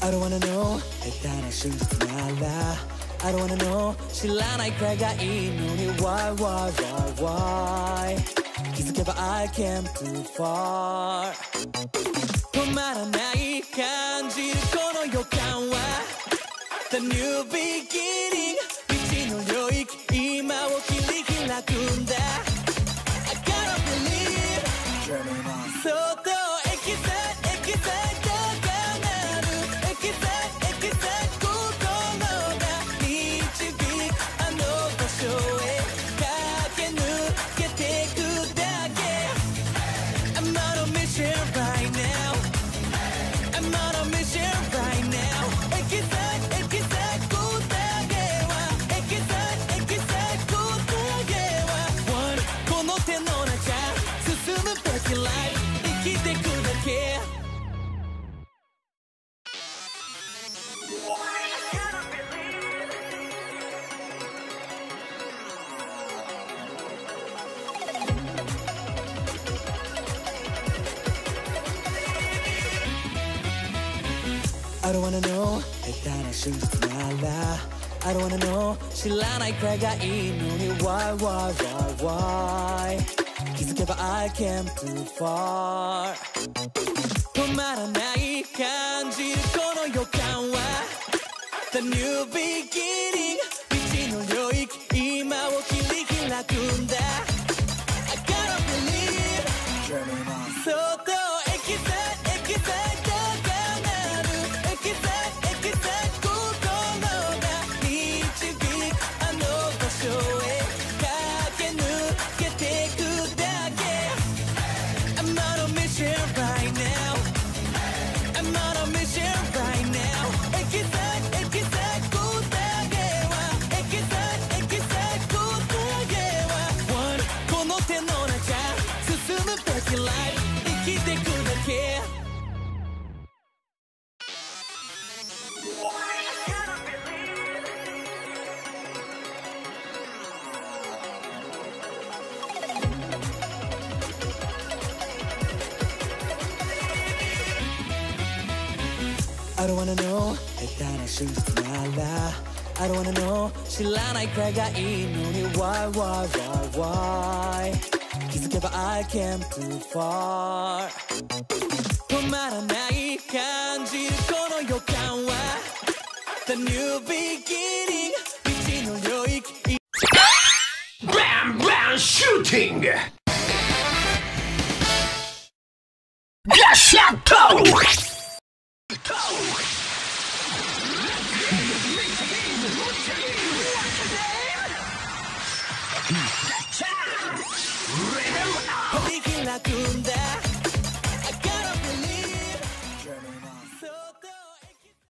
I don't wanna know 下手な真実なら I don't wanna know 知らないくらいがいいのに Why why why why 気づけば I came too far 止まらない感じるこの予感は The new beginning 未知の領域今を切り開くんだ I gotta believe そっとエキサイトが鳴るエキサイ心が導くあの場所へ駆け抜けてくだけ I'm on a mission right now I'm on a mission right now エキサイトだけはエキサイトだけは One この手の中進むべき life 生きてくだけ I don't wanna know 下手な真実なら I don't wanna know 知らないくらいがいいのに Why why why why 気づけば I came too far 止まらない感じるこの予感は The new beginning 未知の領域今を切り開くんだ I gotta believe そっとエキサイトが鳴るエキサイト心が導くあの場所へ駆け抜けてくだけ I'm on a mission right now I'm on a mission right now エキサイトだけはエキサイトだけは One この手の中進むべき life 生きてくだけ I don't wanna know 下手な真実なら I don't wanna know 知らないくらいがいいのに Why why why why 気づけば I came too far 止まらない感じるこの予感は The new beginning 未知の領域 Bam bam shooting! Gashapto! Remember now!